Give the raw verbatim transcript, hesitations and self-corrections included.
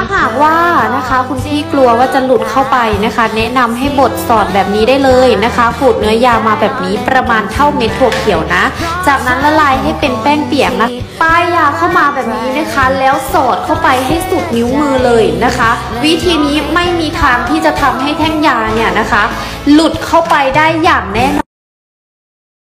าหากว่านะคะคุณพี่กลัวว่าจะหลุดเข้าไปนะคะแนะนำให้บดสอดแบบนี้ได้เลยนะคะขูดเนื้อยามาแบบนี้ประมาณเท่าเม็ดถั่วเขียวนะจากนั้นละลายให้เป็นแป้งเปียกนะป้ายยาเข้ามาแบบนี้นะคะแล้วสอดเข้าไปให้สุดนิ้วมือเลยนะคะวิธีนี้ไม่มีทางที่จะทำให้แท่งยาเนี่ยนะคะหลุดเข้าไปได้อย่างแน่นอน